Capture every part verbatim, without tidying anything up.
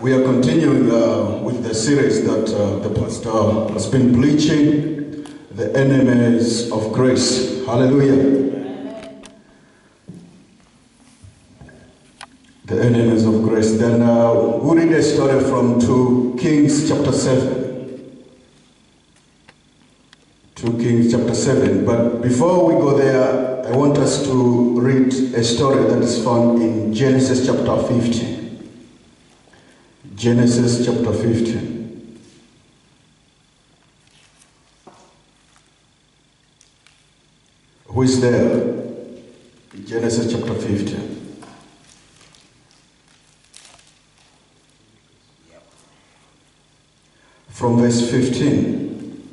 We are continuing uh, with the series that uh, the pastor has been preaching, The Enemies of Grace. Hallelujah. The Enemies of Grace. Then uh, we'll read a story from two Kings chapter seven. two Kings chapter seven. But before we go there, I want us to read a story that is found in Genesis chapter fifteen. Genesis chapter fifteen. Who is there? Genesis chapter fifteen. From verse fifteen.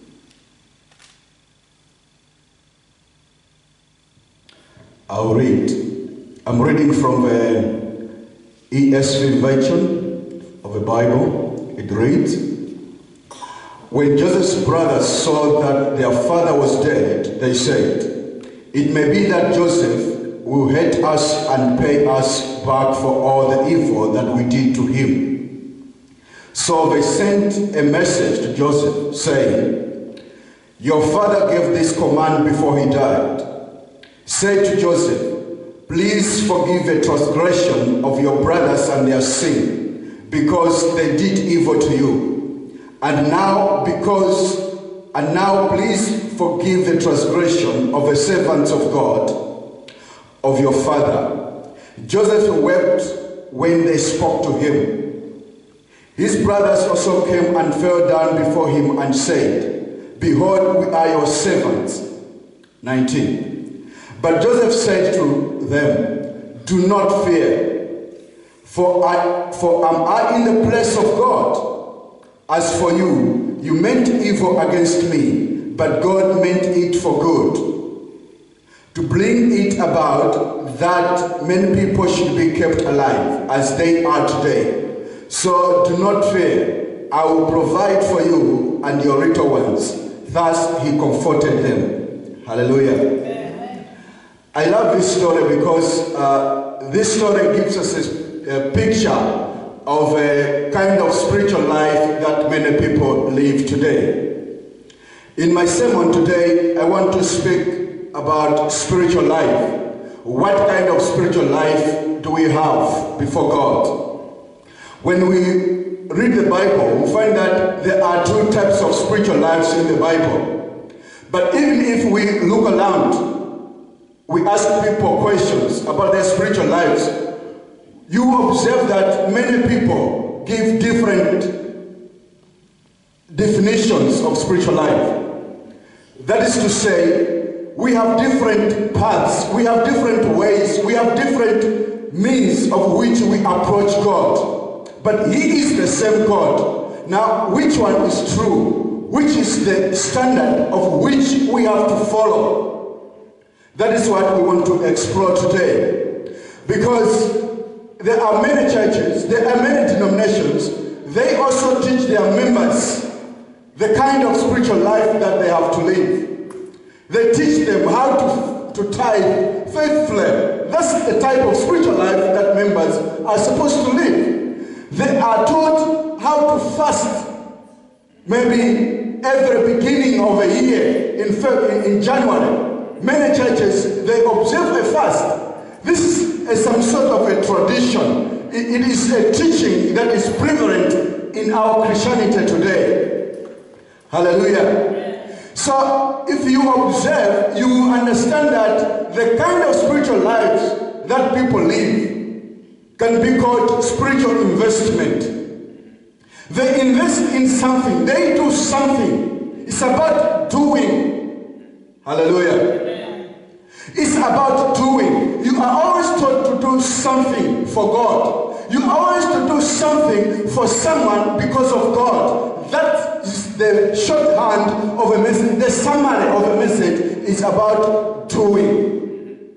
I'll read. I'm reading from the E S V version of the Bible. It reads, "When Joseph's brothers saw that their father was dead, they said, 'It may be that Joseph will hate us and pay us back for all the evil that we did to him.' So they sent a message to Joseph saying, 'Your father gave this command before he died. Say to Joseph, please forgive the transgression of your brothers and their sin, because they did evil to you. And now, because, and now please forgive the transgression of the servants of God, of your father.' Joseph wept when they spoke to him. His brothers also came and fell down before him and said, 'Behold, we are your servants.'" nineteen. But Joseph said to them, "Do not fear. For, I, for am I in the place of God? As for you, you meant evil against me, but God meant it for good, to bring it about that many people should be kept alive, as they are today. So do not fear. I will provide for you and your little ones." Thus he comforted them. Hallelujah. Amen. I love this story because uh, this story gives us a a picture of a kind of spiritual life that many people live today. In my sermon today, I want to speak about spiritual life. What kind of spiritual life do we have before God? When we read the Bible, we find that there are two types of spiritual lives in the Bible. But even if we look around, we ask people questions about their spiritual lives, you observe that many people give different definitions of spiritual life. That is to say, we have different paths, we have different ways, we have different means of which we approach God. But He is the same God. Now, which one is true? Which is the standard of which we have to follow? That is what we want to explore today. Because there are many churches, there are many denominations, they also teach their members the kind of spiritual life that they have to live. They teach them how to, to tithe faithfully. That's the type of spiritual life that members are supposed to live. They are taught how to fast, maybe every beginning of a year, in February, in January. Many churches, they observe a fast. This is some sort of a tradition. It is a teaching that is prevalent in our Christianity today. Hallelujah. So if you observe, you understand that the kind of spiritual lives that people live can be called spiritual investment. They invest in something. They do something. It's about doing. Hallelujah. It's about doing. You are always taught to do something for God. You are always to do something for someone because of God. That is the shorthand of a message. The summary of a message is about doing.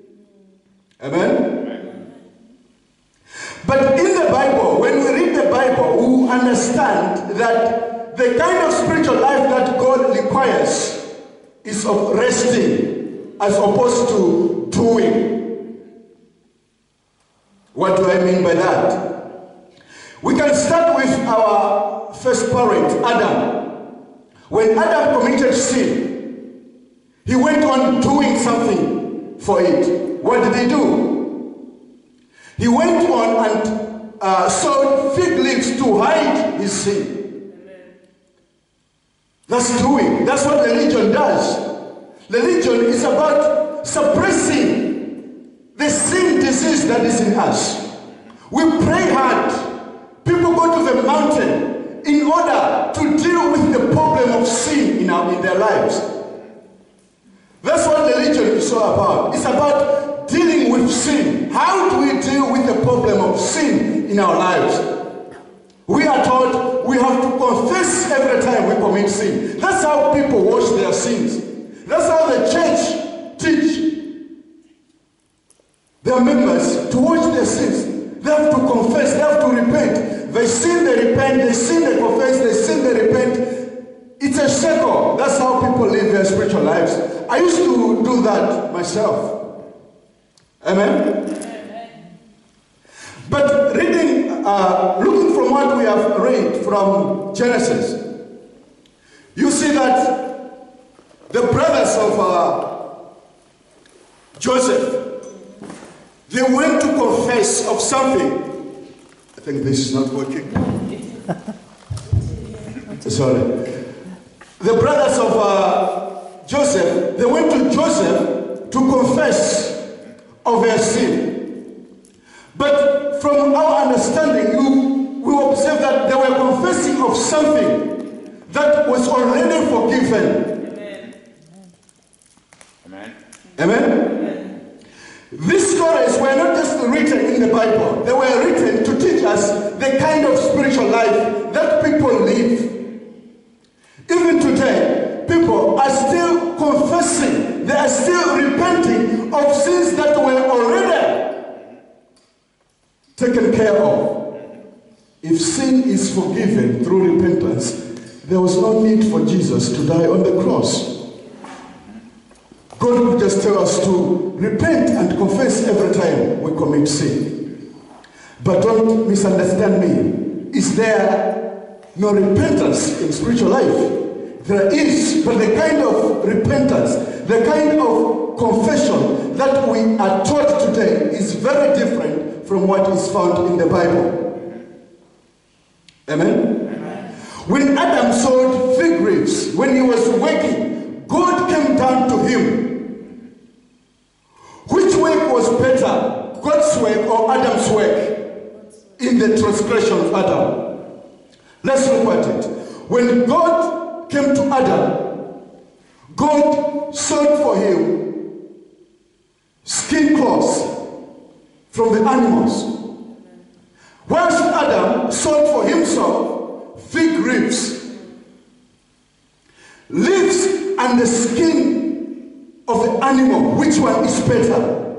Amen? But in the Bible, when we read the Bible, we understand that the kind of spiritual life that God requires is of resting, as opposed to doing. What do I mean by that? We can start with our first parent, Adam. When Adam committed sin, he went on doing something for it. What did he do? He went on and uh, sewed fig leaves to hide his sin. Amen. That's doing. That's what religion does. Religion is about suppressing the sin disease that is in us. We pray hard. People go to the mountain in order to deal with the problem of sin in, our, in their lives. That's what religion is all about. It's about dealing with sin. How do we deal with the problem of sin in our lives? We are taught we have to confess every time we commit sin. That's how people wash their sins. That's how the church teach their members to wash their sins. They have to confess, they have to repent. They sin, they repent, they sin, they confess, they sin, they repent. It's a circle. That's how people live their spiritual lives. I used to do that myself. Amen? Amen. But reading, uh, looking from what we have read from Genesis, you see that the brothers of uh, Joseph, they went to confess of something. I think this is not working. Sorry. The brothers of uh, Joseph, they went to Joseph to confess of their sin. But from our understanding, you, we observe that they were confessing of something that was already forgiven. Amen. Amen? Amen? These stories were not just written in the Bible. They were written to teach us the kind of spiritual life that people live. Even today, people are still confessing. They are still repenting of sins that were already taken care of. If sin is forgiven through repentance, there was no need for Jesus to die on the cross. God would just tell us to repent and confess every time we commit sin. But don't misunderstand me. Is there no repentance in spiritual life? There is, but the kind of repentance, the kind of confession that we are taught today is very different from what is found in the Bible. Amen? Amen. When Adam sowed fig leaves, when he was working, God came down to him. Which work was better, God's work or Adam's work in the transgression of Adam? Let's look at it. When God came to Adam, God sewed for him skin cloths from the animals. Whilst Adam sewed for himself fig leaves. Leaves and the skin of the animal, which one is better?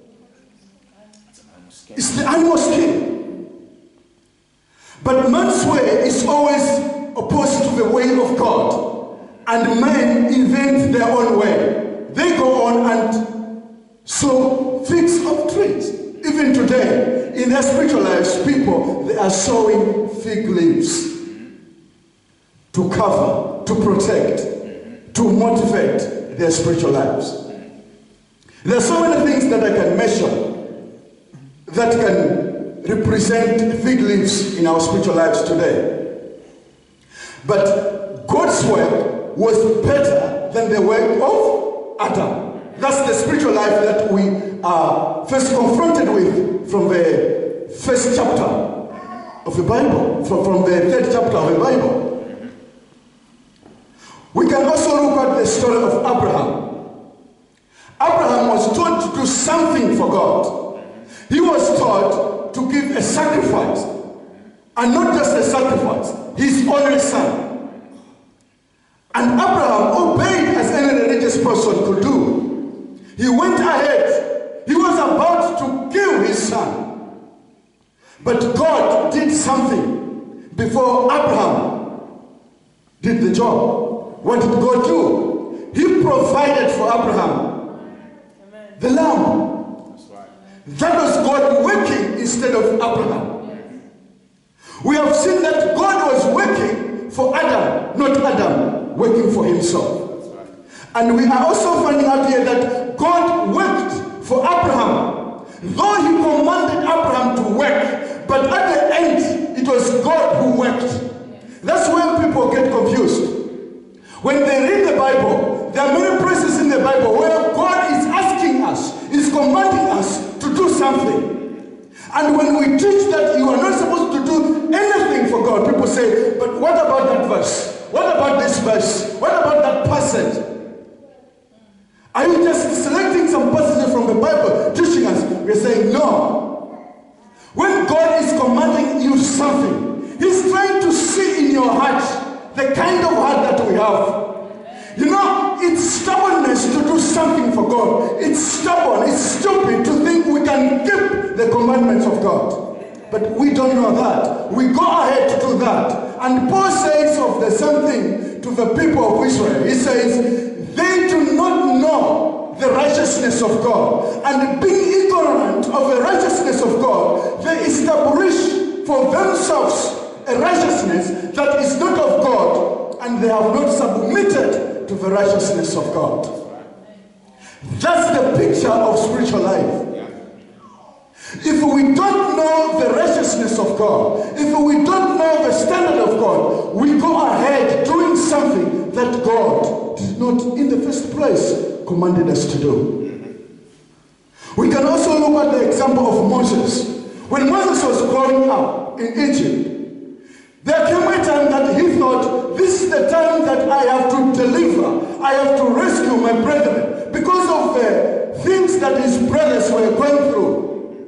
It's the animal skin. But man's way is always opposed to the way of God. And men invent their own way. They go on and sow figs of trees. Even today, in their spiritual lives, people, they are sowing fig leaves to cover, to protect, to motivate their spiritual lives. There are so many things that I can mention that can represent fig leaves in our spiritual lives today. But God's work was better than the work of Adam. That's the spiritual life that we are first confronted with from the first chapter of the Bible, from, from the third chapter of the Bible. We can also look at the story of Abraham. Abraham was taught to do something for God. He was taught to give a sacrifice. And not just a sacrifice, his only son. And Abraham obeyed as any religious person could do. He went ahead. He was about to kill his son. But God did something before Abraham did the job. What did God do? He provided for Abraham Amen. The lamb. That's right. That was God working instead of Abraham. Yes. We have seen that God was working for Adam, not Adam working for himself. And we are also finding out here that God worked for Abraham. Though he commanded Abraham to work, but at the end, it was God who worked. That's where people get confused. When they read the Bible, there are many places in the Bible where God is asking us, is commanding us to do something. And when we teach that you are not supposed to do anything for God, people say, but what about that verse? What about this verse? What about that passage? Are you just selecting some passages from the Bible, teaching us? We're saying, no. When God is commanding you something, He's trying to see in your heart the kind of heart that we have. You know, it's stubbornness to do something for God. It's stubborn, it's stupid to think we can keep the commandments of God. But we don't know that. We go ahead to do that. And Paul says of the same thing to the people of Israel. He says, they do not know the righteousness of God. And being ignorant of the righteousness of God, they establish for themselves a righteousness that is not of God, and they have not submitted to the righteousness of God. That's the picture of spiritual life. If we don't know the righteousness of God, if we don't know the standard of God, we go ahead doing something that God did not in the first place commanded us to do. We can also look at the example of Moses. When Moses was growing up in Egypt, there came a time that he thought, this is the time that I have to deliver, I have to rescue my brethren, because of the things that his brothers were going through.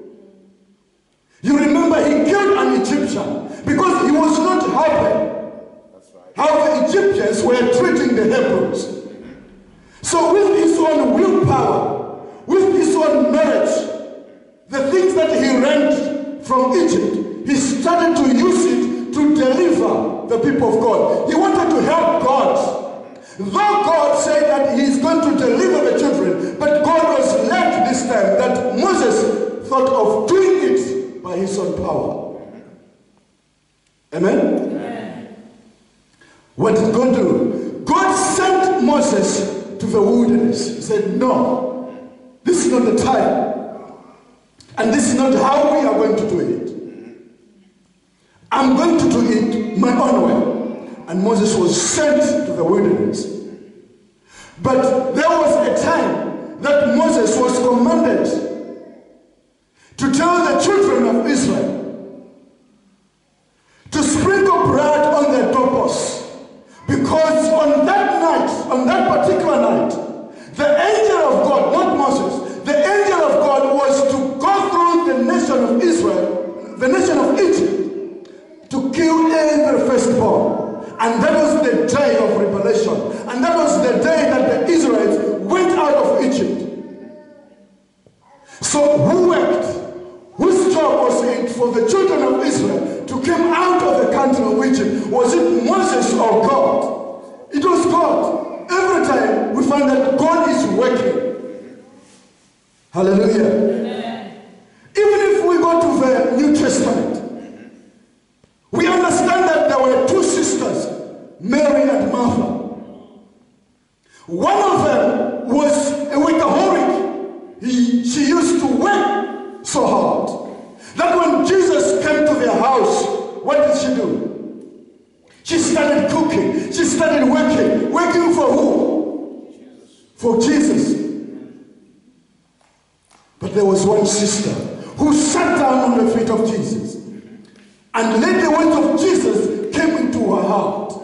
You remember he killed an Egyptian because he was not happy how the Egyptians were treating the Hebrews. So with his own willpower, with his own merit, the things that he rent from Egypt, he started to use it to deliver the people of God. He wanted to help God. Though God said that he is going to deliver the children, but God was led this time that Moses thought of doing it by his own power. Amen? Amen. What did God do? God sent Moses to the wilderness. He said, no, this is not the time. And this is not how we are going to do it. I'm going to do it my own way. And Moses was sent to the wilderness. But there was a time that Moses was commanded to tell the children of Israel to sprinkle blood on their doorposts. Because on that night, on that particular night, the angel of God, not Moses, the angel of God was to go through the nation of Israel, the nation of Egypt, to kill every firstborn. And that was the day of revelation. And that was the day that the Israelites went out of Egypt. So who worked? Whose job was it for the children of Israel to come out of the country of Egypt? Was it Moses or God? It was God. Every time we find that God is working. Hallelujah. Amen. Even if we go to the New Testament, we understand that there were two sisters, Mary and Martha. One of them was a workaholic. He, she used to work so hard that when Jesus came to their house, what did she do? She started cooking. She started working. Working for who? Jesus. For Jesus. But there was one sister who sat down on the feet of Jesus and let the words of Jesus came into her heart.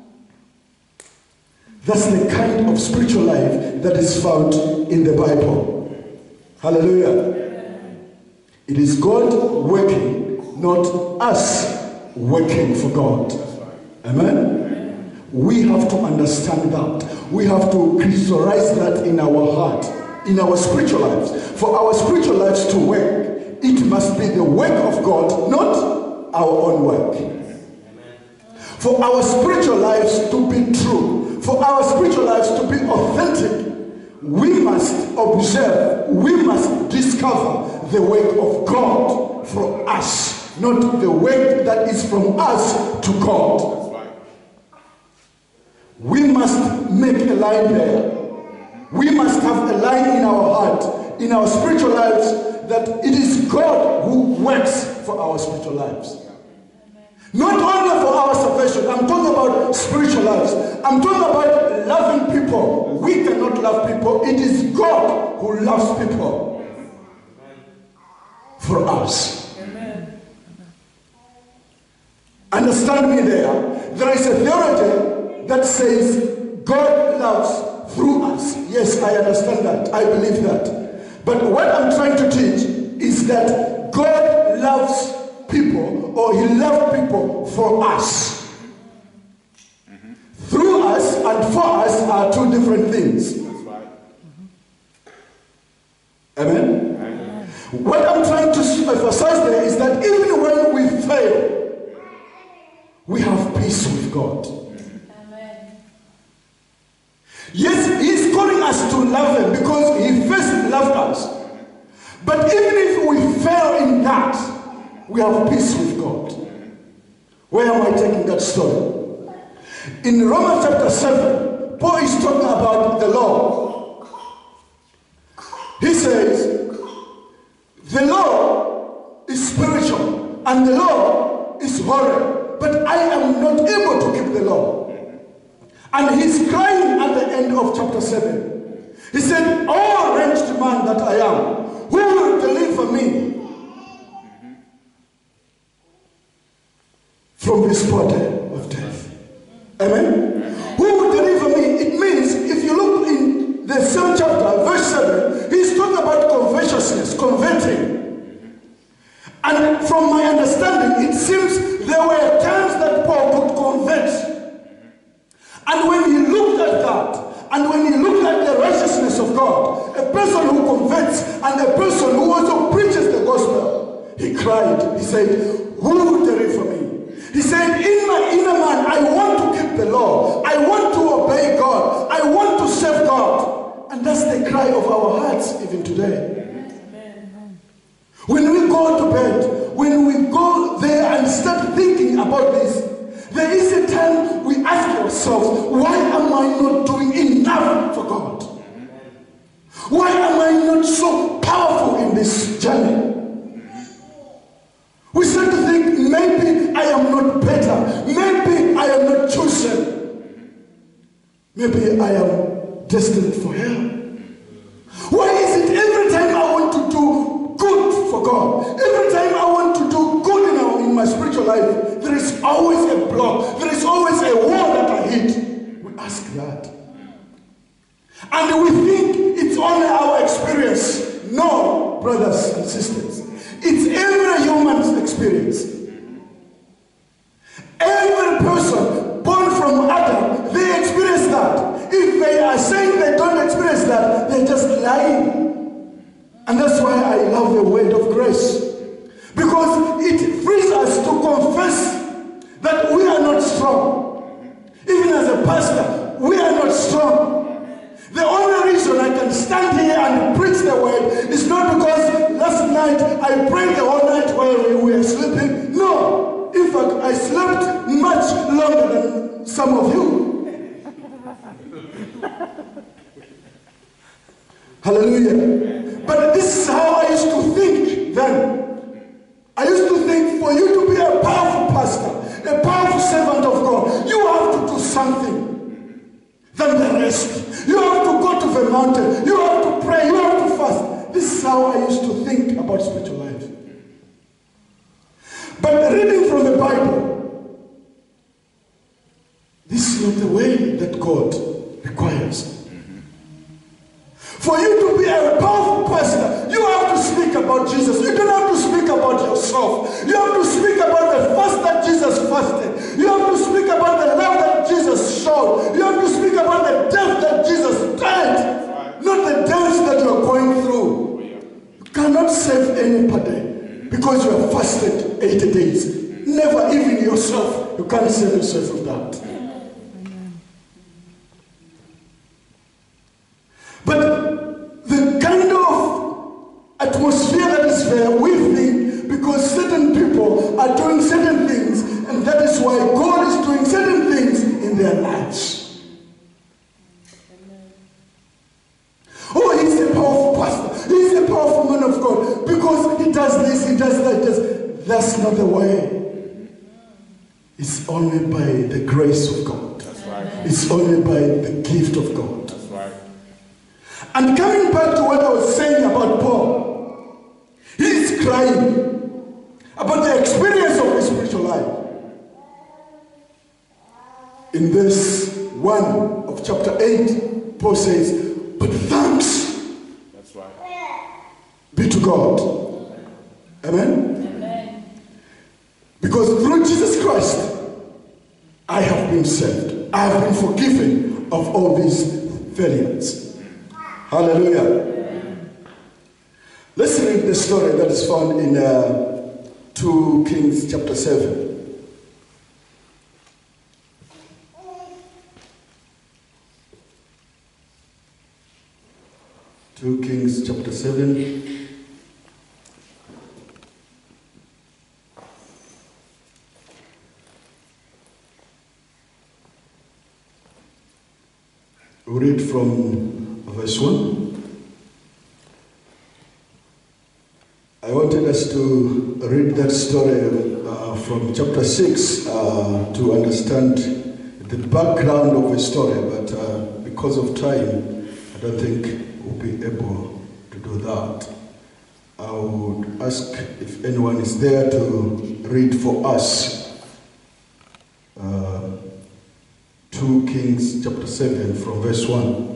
That's the kind of spiritual life that is found in the Bible. Hallelujah. It is God working, not us working for God. Amen? We have to understand that. We have to crystallize that in our heart, in our spiritual lives. For our spiritual lives to work, it must be the work of God, not our own work. For our spiritual lives to be true, for our spiritual lives to be authentic, we must observe, we must discover the work of God for us, not the weight that is from us to God. That's right. We must make a line there. We must have a line in our heart, in our spiritual lives, that it is God who works for our spiritual lives. Not only for our salvation. I'm talking about spiritual lives. I'm talking about loving people. We cannot love people. It is God who loves people for us. Amen. Understand me there. There is a theology that says God loves through us. Yes, I understand that. I believe that. But what I'm trying to teach is that God loves people, or he loved people for us. Mm-hmm. Through us and for us are two different things. That's right. Amen? Amen. What I'm trying to emphasize there is that even when we fail, we have peace with God. Amen. Yes, he's calling us to love him because he first loved us. But even if we fail in that, we have peace with God. Where am I taking that story? In Romans chapter seven, Paul is talking about the law. He says, the law is spiritual and the law is holy, but I am not able to keep the law. And he's crying at the end of chapter seven. He said, oh wretched man that I am, who will deliver me from this body of death? Amen? Who will deliver me? It means, if you look in the same chapter, verse seven, he's talking about covetousness, converting. And from my understanding, it seems there were times that Paul could convert. And when he looked at that, and when he looked at the righteousness of God, a person who converts and a person who also preaches the gospel, he cried. He said, who will deliver me? He said, in my inner man, I want to keep the law. I want to obey God. I want to serve God. And that's the cry of our hearts even today. Amen. When we go to bed, when we go there and start thinking about this, there is a time we ask ourselves, why am I not doing enough for God? Why am I not so powerful in this journey? We start to think, maybe I am not better. Maybe I am not chosen. Maybe I am destined for hell. Why is it every time I want to do good for God, every time I want to do good in, our, in my spiritual life, there is always a block, there is always a wall that I hit? We ask that. And we think it's only our experience. No, brothers and sisters. It's every human's experience. Every person born from Adam, they experience that. If they are saying they don't experience that, they're just lying. And that's why I love the word of grace. Because it frees us to confess that we are not strong. Even as a pastor, we are not strong. The only reason I can stand here and preach the word is not because last night I prayed the whole night while we were sleeping. No. In fact, I slept much longer than some of you. Hallelujah. But this is how I used to think then. I used to think for you to be a powerful pastor, a powerful servant of God, you have to do something than the rest. You have to go to the mountain. You have to pray. You have to fast. This is how I used to think about spiritual life. But reading from the Bible, this is not the way that God requires. For you to be a powerful pastor, you have to speak about Jesus. You don't have to speak about yourself. You have to speak about the fast that Jesus fasted. You have to speak about the love that Jesus showed. You have to speak about the death that Jesus died. Not the death that you are going through. You cannot save anybody because you have fasted eighty days. Never even yourself. You can't save yourself from that. But the kind of atmosphere that is there with me, because certain people are doing certain things, and that is why God is doing certain things in their lives. Oh, he's a powerful pastor. He's a powerful man of God because he does this, he does that. He does. That's not the way. It's only by the grace of God. That's right. It's only by the gift of God. That's right. And coming back to what I was saying about Paul, he is crying about the experience of his spiritual life. In verse one of chapter eight, Paul says, but thanks That's right. be to God. Amen? Amen. Because through Jesus Christ, I have been saved. I have been forgiven of all these failures. Hallelujah. Amen. Let's read the story that is found in uh, two Kings chapter seven. two Kings chapter seven. We read from verse one. I wanted us to read that story uh, from chapter six uh, to understand the background of the story, but uh, because of time, I don't think we'll be able to do that. I would ask if anyone is there to read for us uh, two Kings chapter seven from verse one.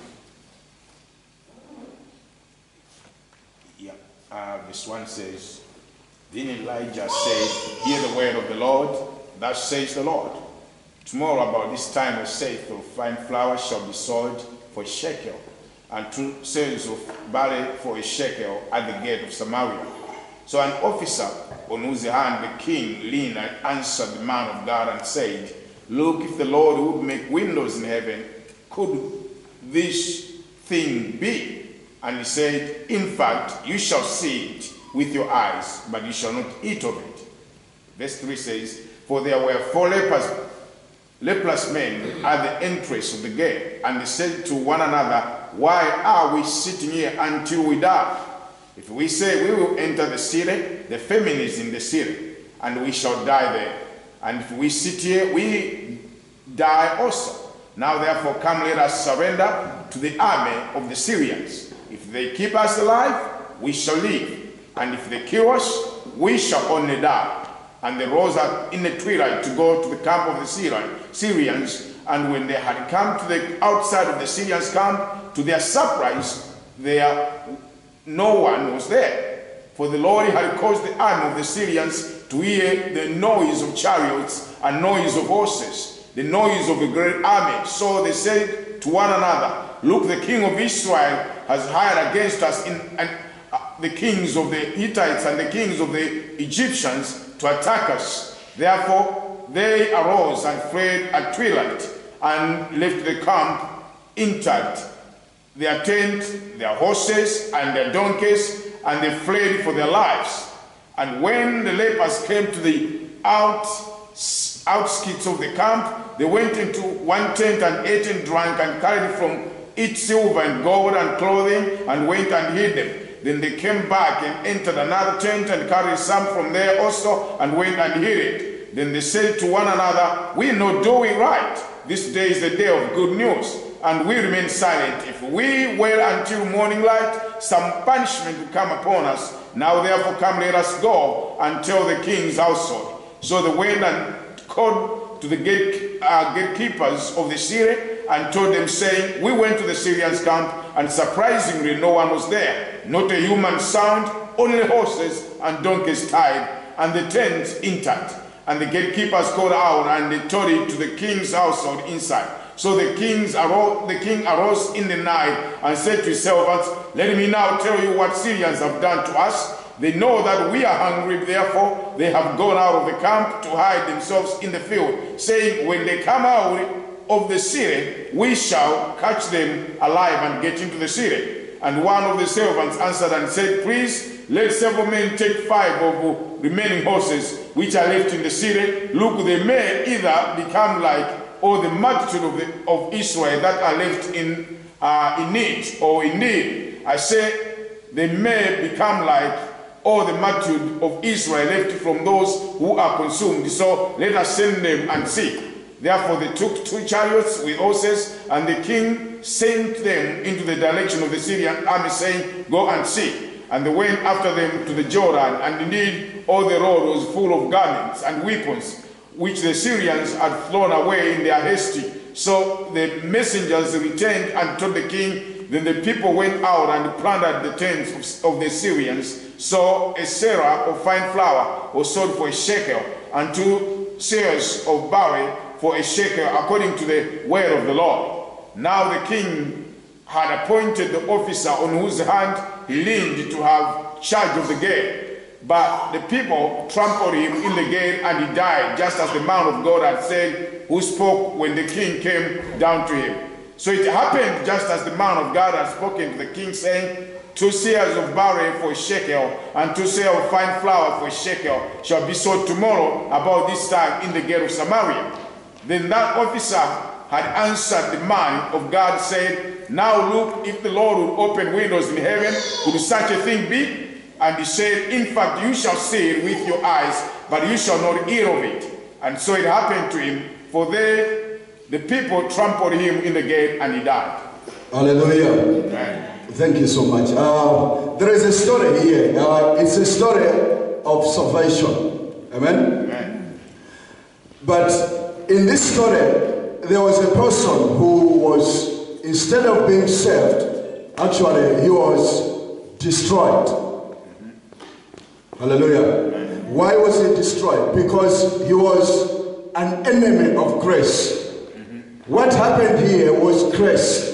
Yeah. Uh, verse one says, Then Elijah said, Hear the word of the Lord, thus says the Lord. Tomorrow about this time a saith of fine flour shall be sold for a shekel, and two sales of barley for a shekel at the gate of Samaria. So an officer on whose hand the king leaned and answered the man of God and said, Look, if the Lord would make windows in heaven, could this thing be? And he said, In fact, you shall see it with your eyes, but you shall not eat of it. Verse three says, For there were four lepers, leprous men at the entrance of the gate, and they said to one another, Why are we sitting here until we die? If we say we will enter the city, the famine is in the city, and we shall die there. And if we sit here, we die also. Now therefore come, let us surrender to the army of the Syrians. If they keep us alive, we shall live. And if they kill us, we shall only die. And they rose up in the twilight to go to the camp of the Syrians. And when they had come to the outside of the Syrians' camp, to their surprise, there no one was there. For the Lord had caused the army of the Syrians to hear the noise of chariots and noise of horses, the noise of a great army. So they said to one another, Look, the king of Israel has hired against us in, and, uh, the kings of the Hittites and the kings of the Egyptians to attack us. Therefore they arose and fled at twilight and left the camp intact, their tent, their horses, and their donkeys, and they fled for their lives. And when the lepers came to the out, outskirts of the camp, they went into one tent and ate and drank and carried from it silver and gold and clothing and went and hid them. Then they came back and entered another tent and carried some from there also and went and hid it. Then they said to one another, We are not doing right. This day is the day of good news, and we remain silent. If we wait until morning light, some punishment will come upon us. Now therefore come, let us go and tell the king's household. So they went and called to the gate, uh, gatekeepers of the city and told them, saying, We went to the Syrians' camp, and surprisingly no one was there, not a human sound, only horses and donkeys tied, and the tents intact. And the gatekeepers called out, and they told it to the king's household inside. So the, kings arose, the king arose in the night and said to his servants, Let me now tell you what Syrians have done to us. They know that we are hungry, therefore they have gone out of the camp to hide themselves in the field, saying, When they come out of the city, we shall catch them alive and get into the city. And one of the servants answered and said, Please let several men take five of the remaining horses which are left in the city. Look, they may either become like all the multitude of, the, of Israel that are left in, uh, in need, or indeed, I say, they may become like all the multitude of Israel left from those who are consumed. So let us send them and see. Therefore they took two chariots with horses, and the king sent them into the direction of the Syrian army, saying, go and see. And they went after them to the Jordan, and indeed all the road was full of garments and weapons, which the Syrians had thrown away in their haste. So the messengers returned and told the king. Then the people went out and plundered the tents of, of the Syrians. So a seah of fine flour was sold for a shekel, and two seahs of barley for a shekel, according to the word of the Lord. Now the king had appointed the officer on whose hand he leaned to have charge of the gate. But the people trampled him in the gate, and he died, just as the man of God had said, who spoke when the king came down to him. So it happened just as the man of God had spoken to the king, saying, two seahs of barley for a shekel, and two seahs of fine flour for a shekel shall be sold tomorrow about this time in the gate of Samaria. Then that officer had answered the man of God, said, now look, if the Lord would open windows in heaven, would such a thing be? And he said, in fact, you shall see it with your eyes, but you shall not eat of it. And so it happened to him, for they, the people trampled him in the gate, and he died. Hallelujah. Amen. Thank you so much. Uh, there is a story here. Uh, it's a story of salvation. Amen? Amen. But in this story, there was a person who was, instead of being saved, actually he was destroyed. Mm-hmm. Hallelujah. Amen. Why was he destroyed? Because he was an enemy of grace. Mm-hmm. What happened here was grace.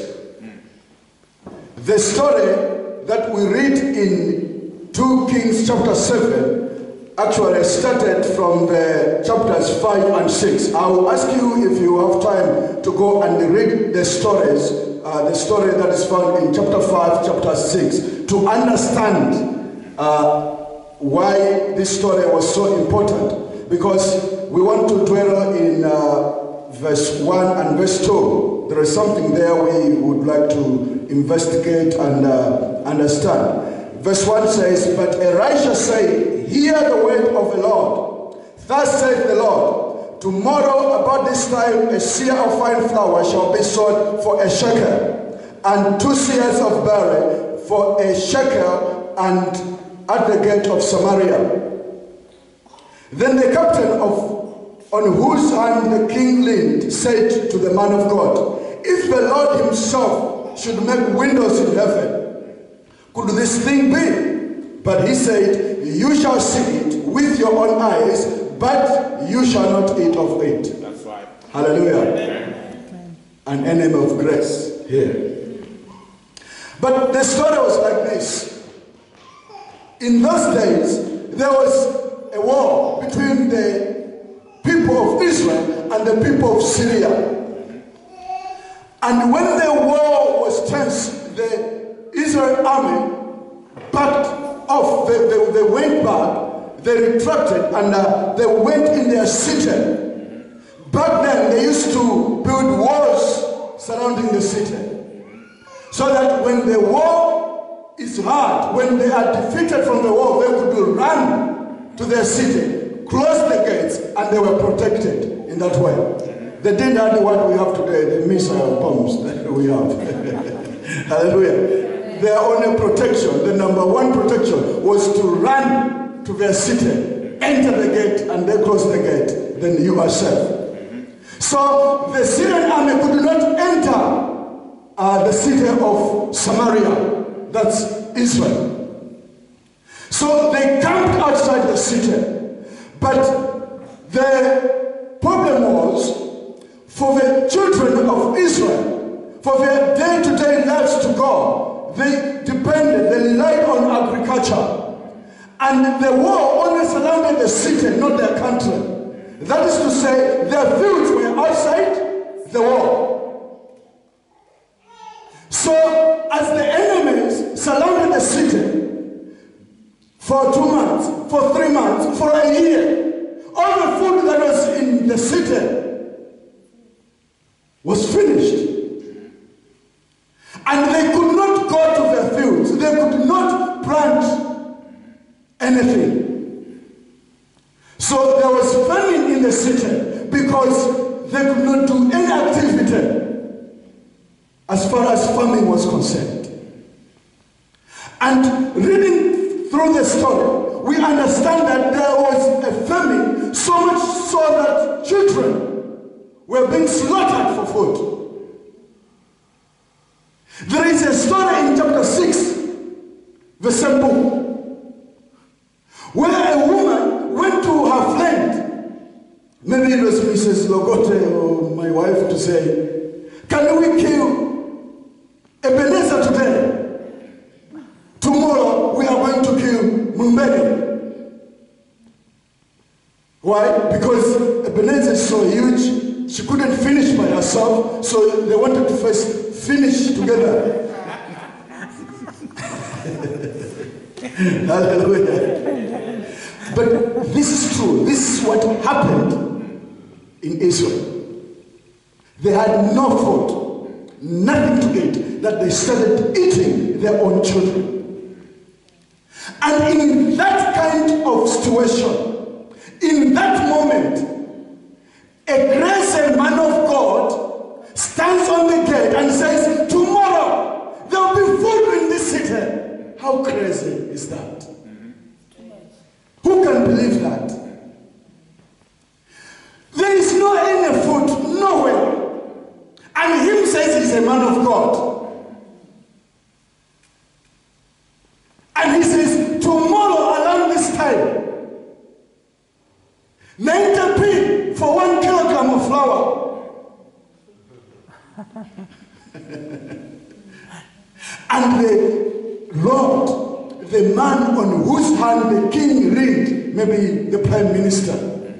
The story that we read in two Kings chapter seven actually started from the chapters five and six. I will ask you, if you have time, to go and read the stories, uh, the story that is found in chapter five, chapter six, to understand uh, why this story was so important. Because we want to dwell in uh, verse one and verse two. There is something there we would like to investigate and uh, understand. Verse one says, but Elisha said, hear the word of the Lord. Thus saith the Lord, tomorrow about this time a seah of fine flour shall be sold for a shekel, and two seahs of barley for a shekel, and at the gate of Samaria. Then the captain of on whose hand the king leaned said to the man of God, if the Lord himself should make windows in heaven, could this thing be? But he said, you shall see it with your own eyes, but you shall not eat of it. That's right. Hallelujah. Amen. An enemy of grace here. But the story was like this. In those days, there was a war between the people of Israel and the people of Syria. And when the war was tense, the Israel army backed off, they, they, they went back, they retracted, and uh, they went in their city. Back then, they used to build walls surrounding the city, so that when the war is hard, when they are defeated from the war, they could run to their city, close the gates, and they were protected in that way. They didn't have what we have today, the missile bombs that we have. Hallelujah. Their only protection, the number one protection, was to run to their city, enter the gate, and they close the gate. Then you are safe. So the Syrian army could not enter uh, the city of Samaria, that's Israel. So they camped outside the city. But the problem was, for the children of Israel, for their day-to-day lives to go, they depended, they relied on agriculture. And the war only surrounded the city, not their country. That is to say, their fields were outside the wall. So, as the enemies surrounded the city, for two months, for three months, for a year. All the food that was in the city was finished. And they could not go to their fields. They could not plant anything. So there was famine in the city because they could not do any activity as far as farming was concerned. And reading through the story, we understand that there was a famine, so much so that children were being slaughtered for food. There is a story in chapter six, the same book, where a woman went to her friend, maybe it was Missus Logote or my wife, to say, can we kill Ebenezer today? Tomorrow we are going to kill Mumbeni. Why? Because Ebenezer is so huge, she couldn't finish by herself, so they wanted to first finish together. Hallelujah. But this is true. This is what happened in Israel. They had no food, nothing to eat, that they started eating their own children. And in that kind of situation, in that moment, a crazy man of God stands on the gate and says, tomorrow there will be food in this city. How crazy is that? Mm-hmm. Who can believe that? There is no any food, nowhere. And him says he's a man of God. And he says, tomorrow around this time, ninety p for one kilogram of flour. And the Lord, the man on whose hand the king reigned, maybe the prime minister.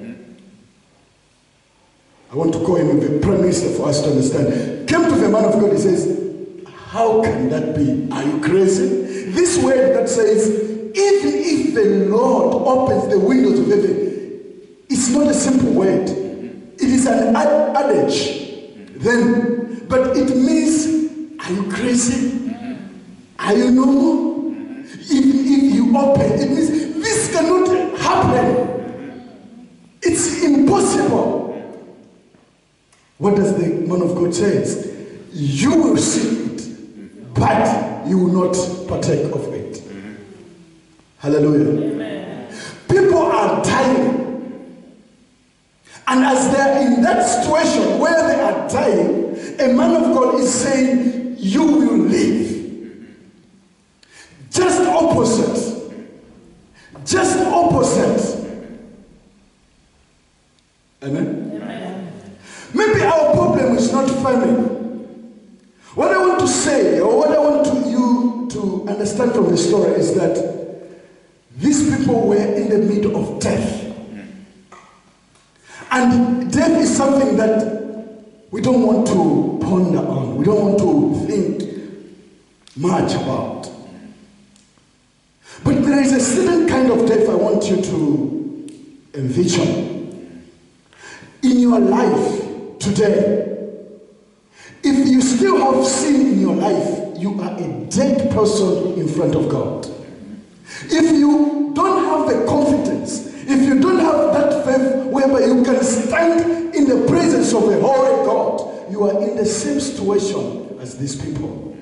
I want to call him the prime minister for us to understand. Came to the man of God, he says, how can that be? Are you crazy? This word that says, even if the Lord opens the windows of heaven, it's not a simple word. It is an ad- adage. Then, but it means, are you crazy? Are you normal? Even if you open, it means this cannot happen. It's impossible. What does the man of God say? You will see it, but you will not partake of it. Mm-hmm. Hallelujah. Amen. People are dying. And as they are in that situation where they are dying, a man of God is saying, you will live. Just opposite. Just opposite. Amen? Amen. Maybe our problem is not famine. What I want to say, or what I want to, you to understand from the story is that these people were in the middle of death. And death is something that we don't want to ponder on. We don't want to think much about. But there is a certain kind of death I want you to envision. In your life today, if you still have sin in your life, you are a dead person in front of God. If you don't have the confidence, if you don't have that faith whereby you can stand in the presence of a holy God, you are in the same situation as these people.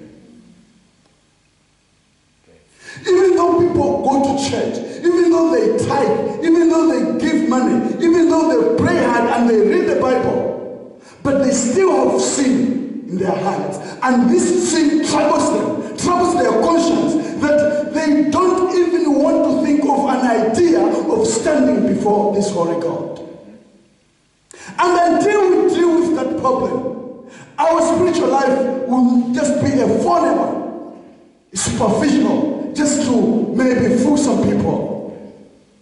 Even though people go to church, even though they tithe, even though they give money, even though they pray hard and they read the Bible, but they still have sin in their hearts. And this sin troubles them, troubles their conscience, that they don't even want to think of an idea of standing before this holy God. And until we deal with that problem, our spiritual life will just be a funny one, superficial, just to maybe fool some people.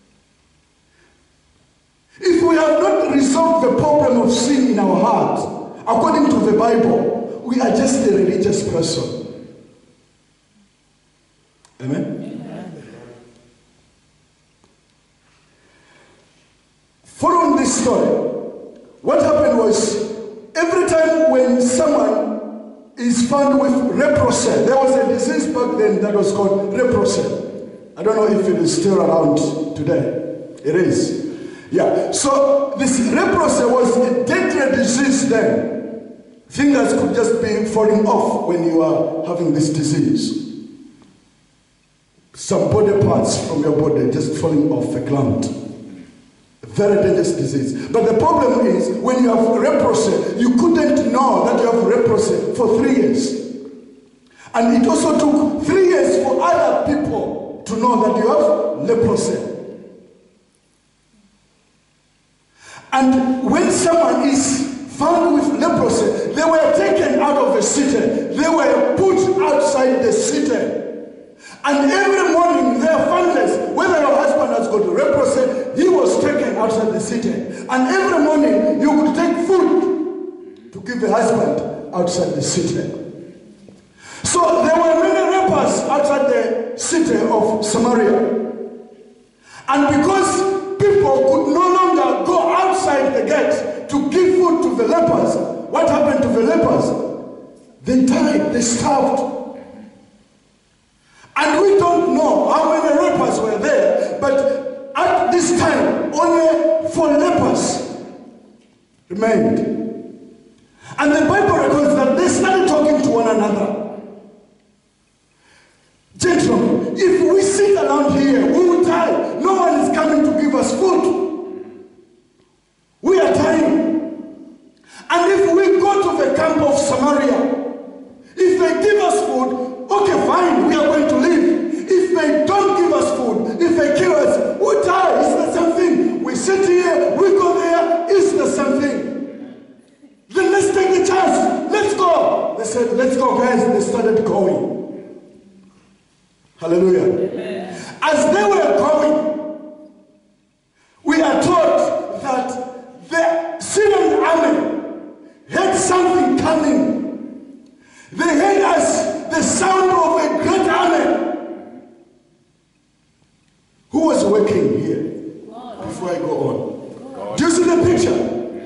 If we have not resolved the problem of sin in our hearts, according to the Bible, we are just a religious person. Amen? Amen. this story, what happened was, every time when someone is found with leprosy, there was a disease back then that was called leprosy. I don't know if it is still around today. It is. Yeah. So this leprosy was a deadly disease then. Fingers could just be falling off when you are having this disease. Some body parts from your body just falling off the ground. A very dangerous disease. But the problem is, when you have leprosy, you couldn't know that you have leprosy for three years. And it also took three years for other people to know that you have leprosy. And when someone is found with leprosy, they were taken out of the city. They were put outside the city. And every morning, their families, whether your husband has got leprosy, he was taken outside the city. And every morning, you could take food to give the husband outside the city. So there were many lepers outside the city of Samaria. And because people could no longer go outside the gate to give food to the lepers, what happened to the lepers? They died, they starved. And we don't know how many lepers were there, but at this time, only four lepers remained. And the Bible records that they started talking to one another. Gentlemen, if we sit around here, we will die. No one is coming to give us food. We are dying. And if we go to the camp of Samaria, if they give us food, okay, fine, we are going to live. If they don't give us food, if they kill us, we die. It's the same thing. We sit here, we go there, it's the same thing. Then let's take the chance. Let's go. They said, let's go, guys. They started going. Hallelujah. Amen. As they were going, we are taught that the Syrian army had something coming. They heard us the sound of a great army. Who was working here? Before I go on. Do you see the picture?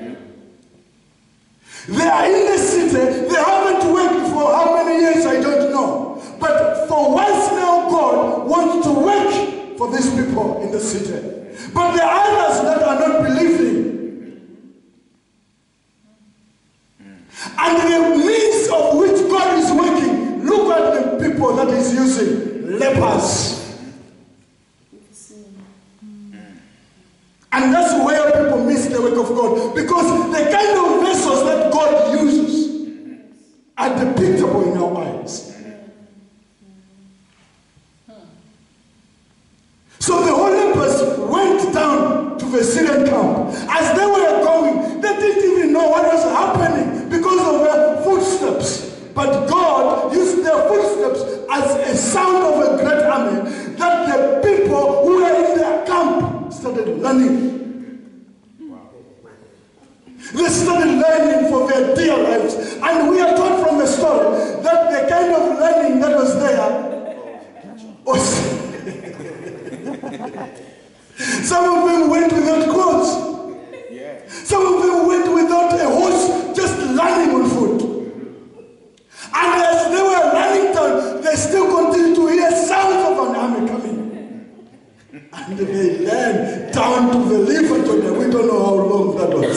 They are in the city. They haven't worked for how many years, I don't know. But for once now, God wants to work for these people in the city. But there are others that are not believing. And the means of which God is working, look at the people that is using, lepers. And that's where people miss the work of God. Because the kind of vessels that God uses are depictable in our eyes. So the whole lepers went down to the Syrian camp. As they were going, they didn't even know what was happening because of their footsteps. But God used their footsteps as a sound of a great army, that the people who were in their camp started learning. They started learning for their dear lives. And we are taught from the story that the kind of learning that was there was... Some of them went without clothes. Yeah. Some of them went without a horse, just learning on foot. And as they were running down, they still continued to hear sounds of an army coming. And they ran down to the river Jordan. We don't know how long that was.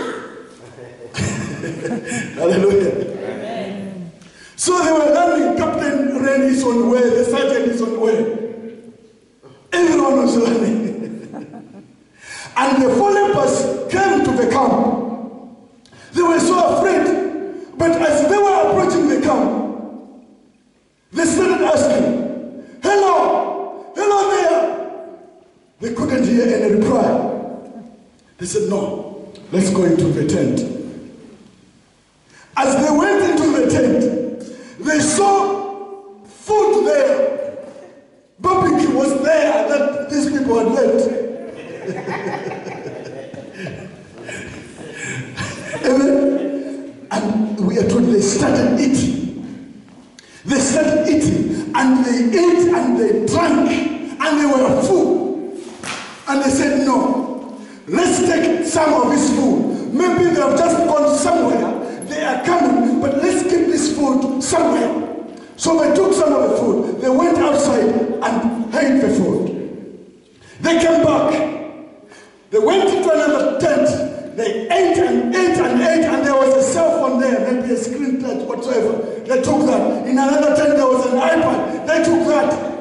Hallelujah. Amen. So they were learning. Captain Ren is on the way. The sergeant is on the way. Everyone was learning. And the four lepers came to the camp. They were so afraid. But as they were approaching the camp, they started asking, hello, hello there. They couldn't hear any reply. They said, no, let's go into the tent. As they went into the tent, they saw food there. Barbecue was there that these people had left. Amen. And we are told they started eating. They started eating, and they ate and they drank, and they were full. And they said, no, let's take some of his food. Maybe they have just gone somewhere. They are coming, but let's keep this food somewhere. So they took some of the food. They went outside and ate the food. They came back. They went into another tent. They ate and ate and ate, and there was a cell phone there, maybe a screen touch, whatsoever. They took that. In another tent there was an iPad. They took that.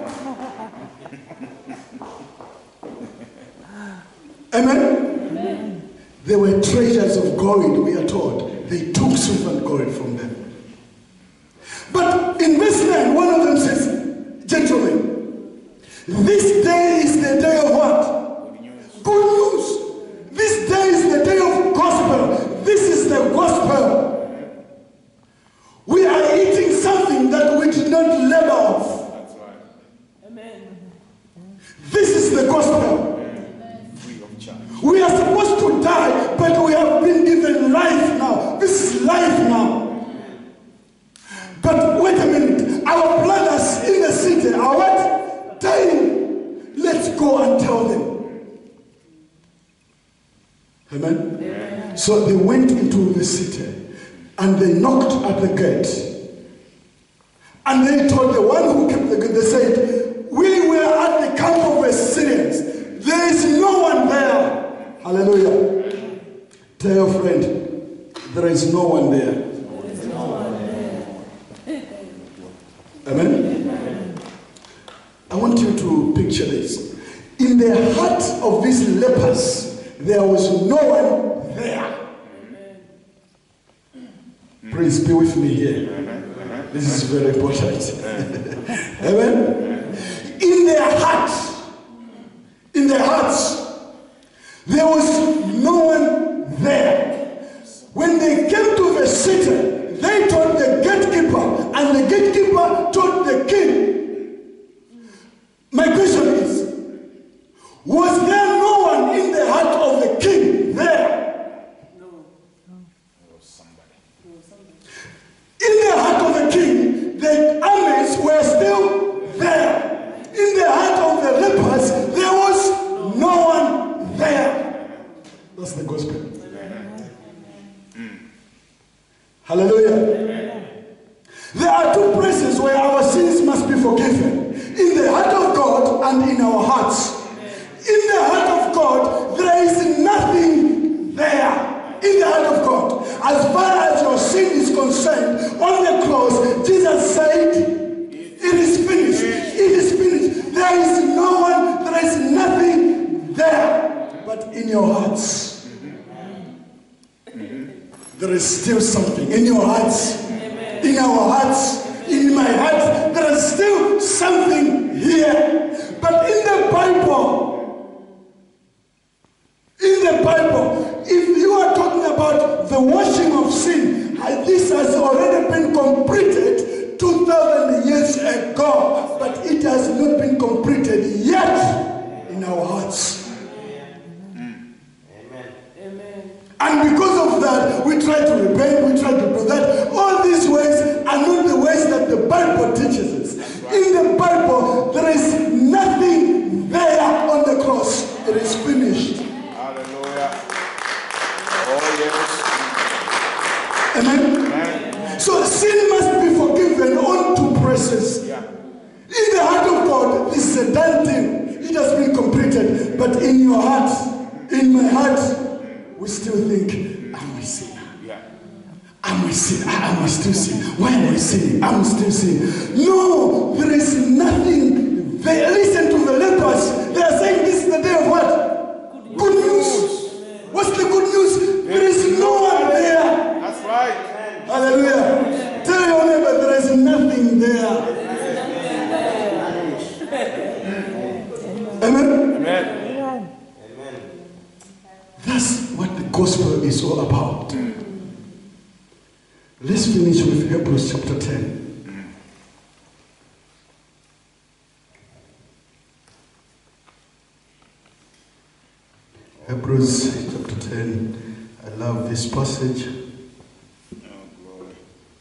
Amen? Amen? They were treasures of gold, we are told. They took silver and gold from them. But in verse nine, one of them says, gentlemen, this day is the day of what? Good news. Good news. This day is the day of gospel. This is the gospel. We are eating something that we did not labor of. That's right. Amen. This is the gospel. We are supposed to die, but we have been given life now. This is life now. But wait a minute. Our brothers in the city are what? Dying. Let's go and tell them. Amen? Amen? So they went into the city and they knocked at the gate. And they told the one who kept the gate, they said, we were at the camp of Assyrians. There is no one there. Hallelujah. Tell your friend, there is no one there. There is no one there. Amen? Amen? I want you to picture this. In the heart of these lepers, there was no one there. Please be with me here. This is very important. Amen? In their hearts, in their hearts, there was no one there. When they came to the city, they told the gatekeeper, and the gatekeeper told the king. My question is, was there no one in the heart of the king there? No. There was somebody. There was somebody. In the heart of the king, the armies were still there. In the heart of the lepers, there was no one there. That's the gospel. Mm. Hallelujah. Amen. There are two places where our sins must be forgiven. In the heart of God and in our hearts. In the heart of God, there is nothing there. In the heart of God. As far as your sin is concerned, on the cross, Jesus said, it is finished. It is finished. There is no one, there is nothing there. But in your hearts, there is still something. In your hearts, in our hearts, in my heart, there is still something here. But in the Bible, in the Bible, if you are talking about the washing of sin, this has already been completed two thousand years ago, but it has not been completed yet in our hearts. And because of that, we try to repent, we try to do that. All these ways are not the ways that the Bible teaches us. In the Bible, there is nothing there on the cross. It is finished. Hallelujah. Oh, yes. Amen? Amen. So sin must be forgiven on two places. Yeah. In the heart of God, this is a done thing. It has been completed. But in your heart, in my heart, we still think, I'm a sinner. Yeah. I'm a sinner. I'm still sinning. Why am I sinning? I'm still sinning. No, there is nothing. They listen to the lepers. They are saying this is the day of what? Good, good news. What's the good news? There is no one there. That's right. Hallelujah. Tell your neighbor there is nothing there. Amen? Amen. That's what the gospel is all about. Let's finish with Hebrews chapter ten. Hebrews chapter ten. I love this passage. Oh, glory.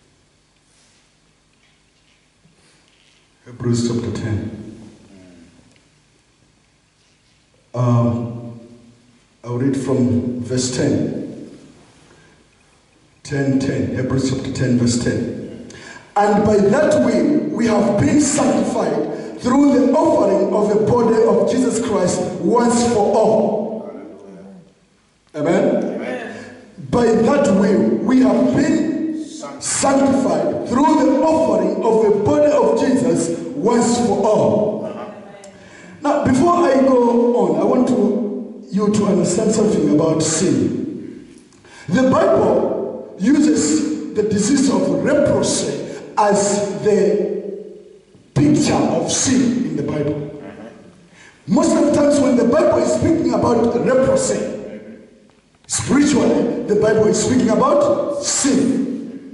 Hebrews chapter ten. Um, I would read from verse ten. ten, ten. Hebrews chapter ten, verse ten. And by that way, we have been sanctified through the offering of the body of Jesus Christ once for all. Amen? Amen. By that way, we have been sanctified through the offering of the body of Jesus once for all. Now, before I go on, I want to, you to understand something about sin. The Bible uses the disease of leprosy as the picture of sin in the Bible. Most of the times when the Bible is speaking about leprosy, spiritually, the Bible is speaking about sin.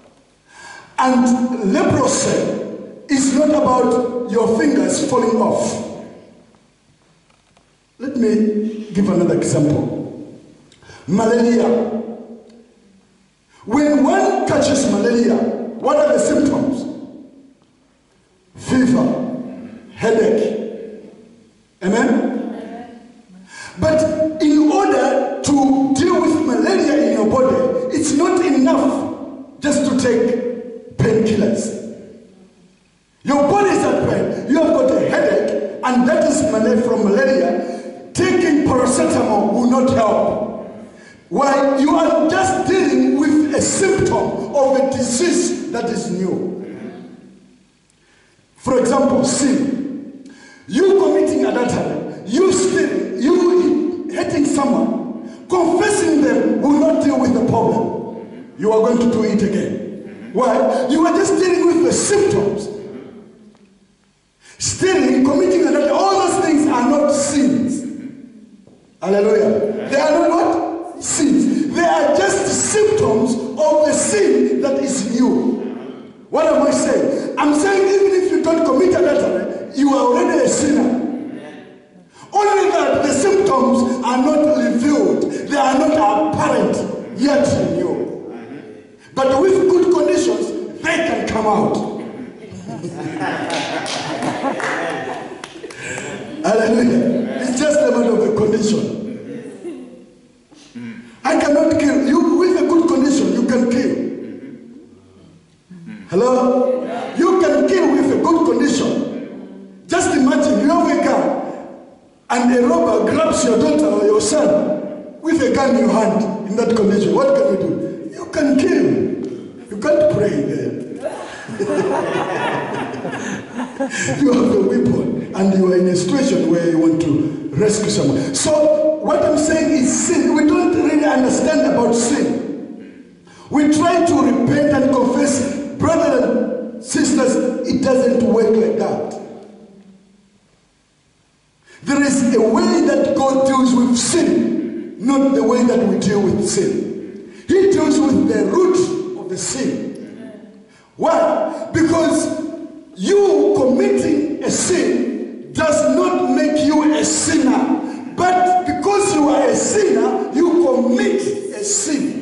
And leprosy is not about your fingers falling off. Let me give another example. Malaria. When one catches malaria, what are the symptoms? Fever, headache. Amen? But in order to deal with malaria in your body, it's not enough just to take painkillers. Your body is at pain. You have got a headache, and that is malaria from malaria. Taking paracetamol will not help. Why? You are just dealing with a symptom of a disease that is new. For example, sin. You committing adultery, you stealing, you hating someone, confessing them will not deal with the problem. You are going to do it again. Why? You are just dealing with the symptoms. Stealing, committing adultery, all those things are not sins. Hallelujah. They are not what? Sins. They are just symptoms of the sin that is new. What am I saying? I'm saying even if you don't commit adultery, you are already a sinner. Only that the symptoms are not revealed. They are not apparent yet in you. But with good conditions, they can come out. Hallelujah. It's just a matter of the condition. I cannot kill. You with a good condition, you can kill. Hello? You can kill with a good condition. Just imagine you have a gun and a robber grabs your daughter or your son with a gun in your hand in that condition. What can you do? You can kill. You can't pray there. You have a weapon and you are in a situation where you want to rescue someone. So what I'm saying is sin. We don't really understand about sin. We try to repent and confess. Brothers and sisters, it doesn't work like that. There is a way that God deals with sin, not the way that we deal with sin. He deals with the root of the sin. Why? Because you committing a sin does not make you a sinner. But because you are a sinner, you commit a sin.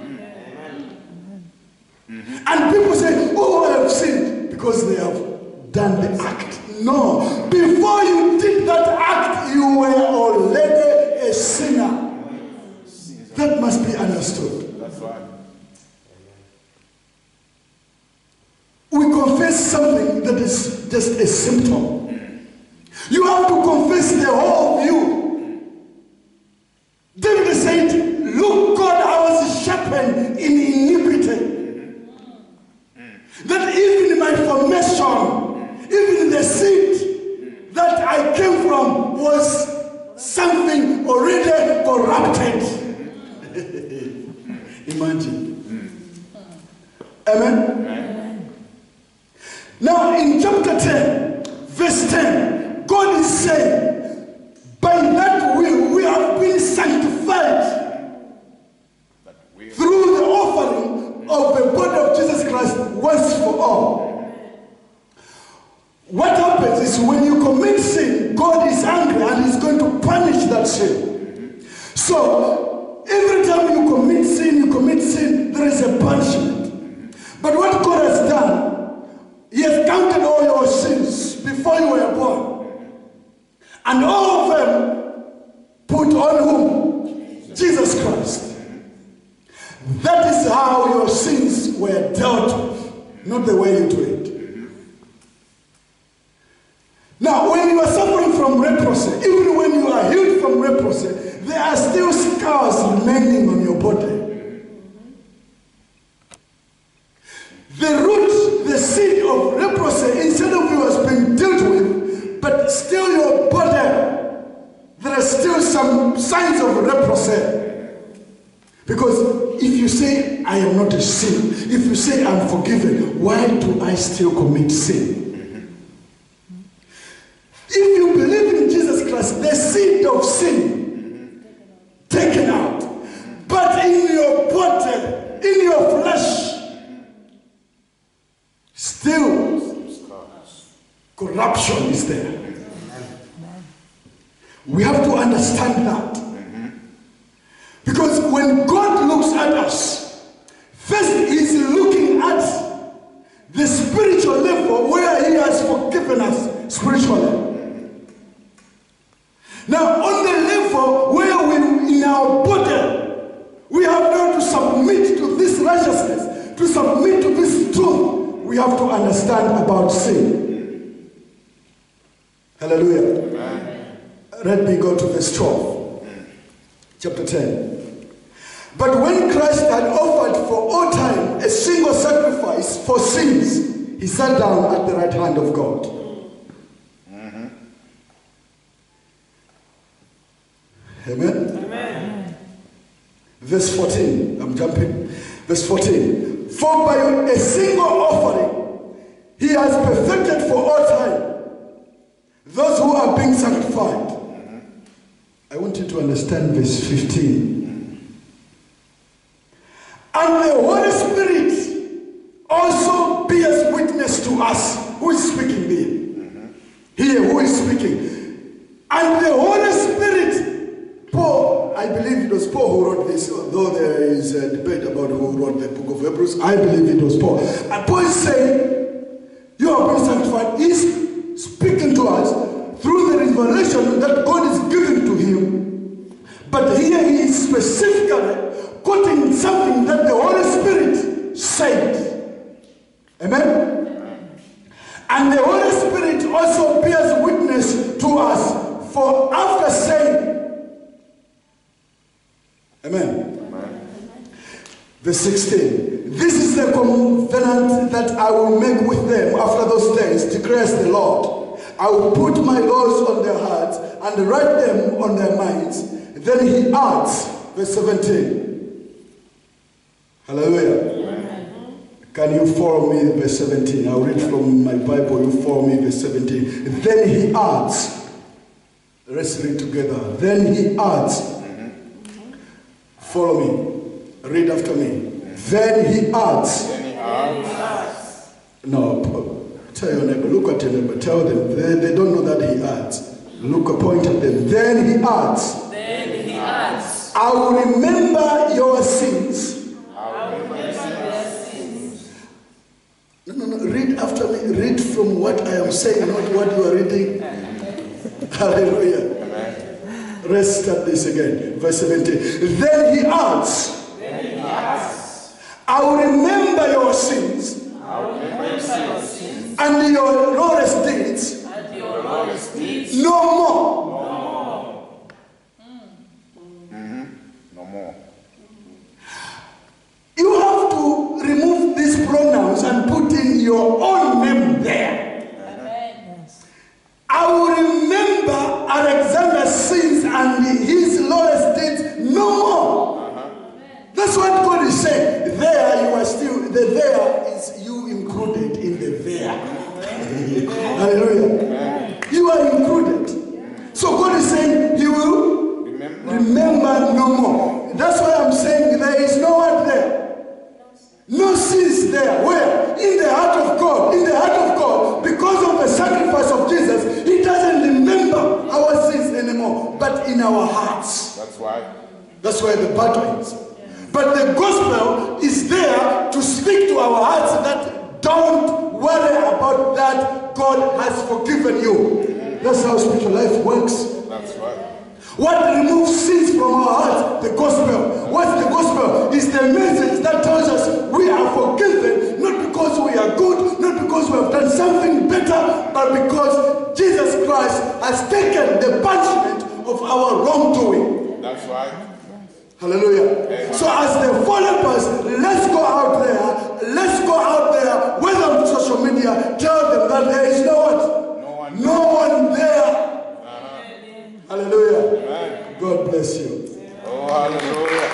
And people say, oh, I have sinned because they have done the act. No. Before you did that act, you were already a sinner. That must be understood. That's right. We confess something that is just a symptom. You have to confess the whole of you. David said, look, God, I was sharpened in iniquity. That even in my formation, even the seed that I came from was something already corrupted. Imagine. Amen? Amen? Now in chapter ten, verse ten, God is saying, by that will we have been sanctified through the offering of the body of Jesus Christ once for all. What happens is when you commit sin, God is angry and He's going to punish that sin. So every time you commit sin, you commit sin, there is a punishment. But what God has done, He has counted all your sins That is how your sins were dealt with, not the way you do it. Now, when you are suffering from leprosy, even when you are healed from leprosy, there are still scars remaining on your body. The root, the seed of leprosy, instead of you has been dealt with, but still your body, there are still some signs of leprosy. Because if you say, I am not a sin, if you say, I'm forgiven, why do I still commit sin? If you believe in Jesus Christ, the seed of sin taken out. But in your body, in your flesh, still corruption is there. We have to understand that. Because when God looks at us, first He's looking at the spiritual level where He has forgiven us spiritually. Now, on the level where we, in our body, we have now to submit to this righteousness, to submit to this truth, we have to understand about sin. Hallelujah. Amen. Let me go to verse twelve, chapter ten. But when Christ had offered for all time a single sacrifice for sins, He sat down at the right hand of God. Mm-hmm. Amen? Amen. Verse fourteen, I'm jumping. Verse fourteen. For by a single offering, He has perfected for all time those who are being sanctified. Mm-hmm. I want you to understand verse fifteen. And the Holy Spirit also bears witness to us. Who is speaking here? Mm-hmm. Here, who is speaking? And the Holy Spirit, Paul, I believe it was Paul who wrote this, although there is a debate about who wrote the book of Hebrews. I believe it was Paul. And Paul is saying, you have been sanctified. He's speaking to us through the revelation that God is giving to him. But here he is specifically quoting something that the Holy Spirit said. Amen? Amen? And the Holy Spirit also bears witness to us, for after saying, Amen? Amen. Verse sixteen. This is the covenant that I will make with them after those days, declares the Lord. I will put my laws on their hearts and write them on their minds. Then he adds, verse seventeen. Hallelujah. Amen. Can you follow me, verse seventeen? I'll read from my Bible, you follow me, verse seventeen. Then he adds, let's read together. Then he adds, mm-hmm. Follow me, read after me. Mm-hmm. Then he adds, then he adds. No, tell your neighbor, look at your neighbor, tell them, they, they don't know that he adds. Look, point at them. Then he adds, then he adds, I will remember your sins. No, no, no, read after me. Read from what I am saying, not what you are reading. Hallelujah. Amen. Let's start this again. Verse seventeen. Then he adds, then he adds, I will remember your sins, I will remember your sins, and your lawless deeds, and your lawless deeds, no more. No more. Mm-hmm. No more. You have to remove these pronouns and put in your own name there. Amen. I will remember Alexander's sins and his lawless deeds no more. Uh-huh. That's what God is saying. There you are still, the there is you included in the there. Hallelujah. Amen. You are included. So God is saying He will remember, remember no more. That's why I'm saying there is no one there. No sins there. Where? In the heart of God. In the heart of God. Because of the sacrifice of Jesus, He doesn't remember our sins anymore. But in our hearts. That's why. That's where the battle is. But the gospel is there to speak to our hearts that don't worry about that. God has forgiven you. That's how spiritual life works. That's right. What removes sins from our hearts? The gospel. What's the gospel? Is is the message that tells us we are forgiven, not because we are good, not because we have done something better, but because Jesus Christ has taken the punishment of our wrongdoing. That's right. Hallelujah. Amen. So as the followers, let's go out there, let's go out there, whether on social media, tell them that there is no what? No one. No one there. Uh-huh. Hallelujah. Amen. God bless you. Oh, hallelujah.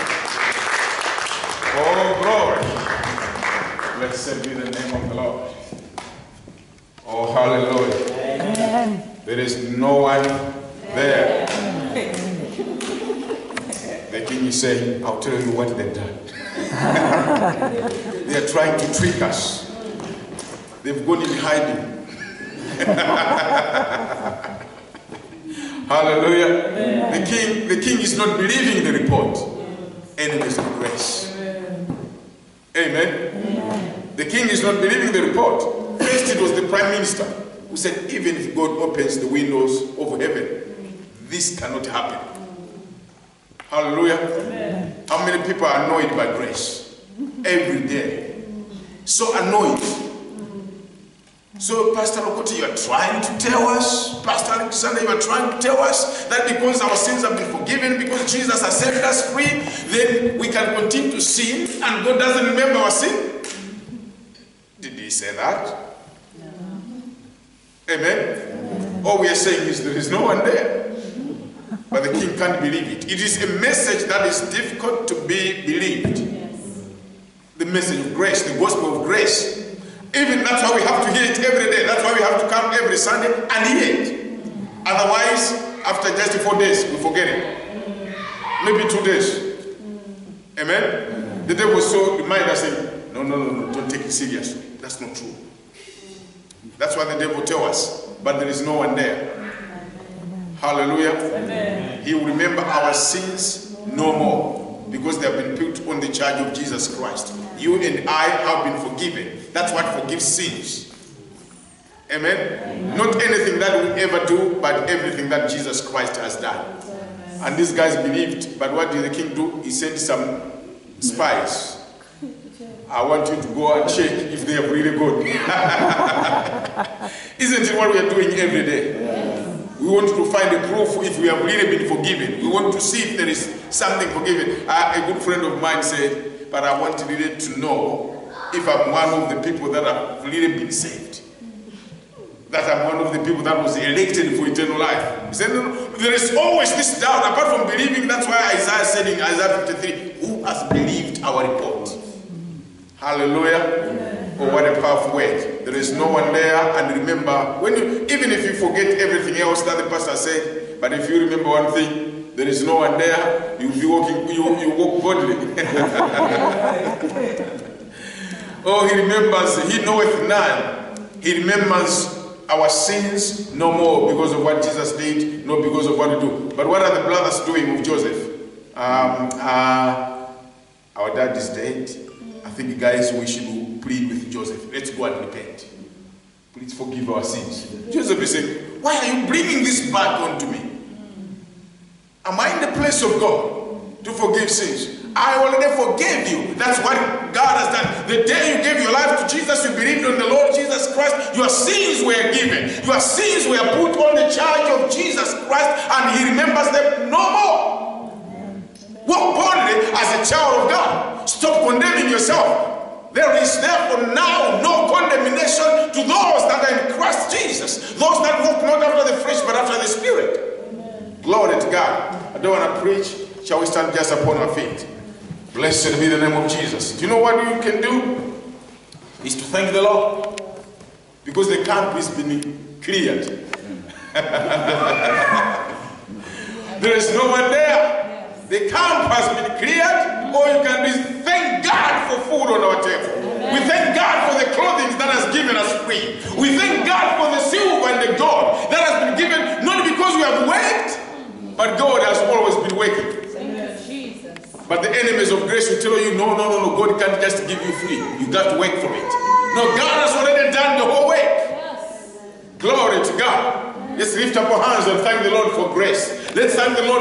Oh, glory. Blessed be the name of the Lord. Oh, hallelujah. Amen. There is no one there. The king is saying, I'll tell you what they've done. They are trying to trick us. They've gone in hiding. Hallelujah. Amen. The king, the king is not believing the report. Enemies of grace. Amen. Amen. The king is not believing the report. First it was the prime minister who said, even if God opens the windows of heaven, this cannot happen. Hallelujah. Amen. How many people are annoyed by grace? Every day. So annoyed. So, Pastor Lokoti, you are trying to tell us, Pastor Alexander, you are trying to tell us that because our sins have been forgiven, because Jesus has set us free, then we can continue to sin and God doesn't remember our sin? Did he say that? No. Amen? Amen. All we are saying is there is no one there. But the king can't believe it. It is a message that is difficult to be believed. Yes. The message of grace, the gospel of grace. Even that's why we have to hear it every day. That's why we have to come every Sunday and hear it. Otherwise, after just four days, we forget it. Maybe two days. Amen? The devil so remind us saying, no, no, no, no, don't take it seriously. That's not true. That's what the devil tells us. But there is no one there. Hallelujah. Amen. He will remember our sins no more, because they have been put on the charge of Jesus Christ. You and I have been forgiven. That's what forgives sins. Amen? Amen. Not anything that we ever do, but everything that Jesus Christ has done. Amen. And these guys believed, but what did the king do? He sent some spies. I want you to go and check if they have really gone. Isn't it what we are doing every day? Yes. We want to find a proof if we have really been forgiven. We want to see if there is something forgiven. Uh, a good friend of mine said, but I want really to know if I'm one of the people that have really been saved. That I'm one of the people that was elected for eternal life. He said, no, no, there is always this doubt. Apart from believing, that's why Isaiah said in Isaiah fifty-three, who has believed our report? Hallelujah. Amen. Oh, what a powerful word. There is no one there. And remember, when you, even if you forget everything else that the pastor said, but if you remember one thing, there is no one there, you'll be walking, you, you walk boldly. Oh, he remembers, he knoweth none. He remembers our sins no more because of what Jesus did, not because of what we do. But what are the brothers doing with Joseph? Um, uh, our dad is dead. I think, guys, we should plead with Joseph. Let's go and repent. Please forgive our sins. Joseph is saying, why are you bringing this back onto me? Am I in the place of God to forgive sins? I already forgave you. That's what God has done. The day you gave your life to Jesus, you believed on the Lord Jesus Christ, your sins were given. Your sins were put on the charge of Jesus Christ, and he remembers them no more. Walk boldly as a child of God. Stop condemning yourself. There is therefore now no condemnation to those that are in Christ Jesus. Those that walk not after the flesh, but after the Spirit. Amen. Glory to God. I don't want to preach. Shall we stand just upon our feet? Blessed be the name of Jesus. Do you know what you can do? Is to thank the Lord. Because the camp has been cleared. There is no one there. The camp has been cleared. Or you can be thank God for food on our table. Amen. We thank God for the clothing that has given us free. We thank God for the silver and the gold that has been given, not because we have worked, but God has always been working. But the enemies of grace will tell you, no, no, no, no, God can't just give you free. You got to work for it. No, God has already done the whole work. Yes. Glory to God. Let's lift up our hands and thank the Lord for grace. Let's thank the Lord.